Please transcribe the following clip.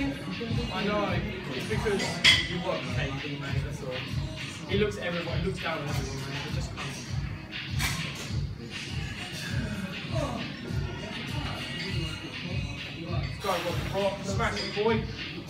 I know, it's because you watch KD, mate, that's all. He looks at everyone, he looks down on everyone, mate. He just comes. Let's go, Rock, smash it, boy.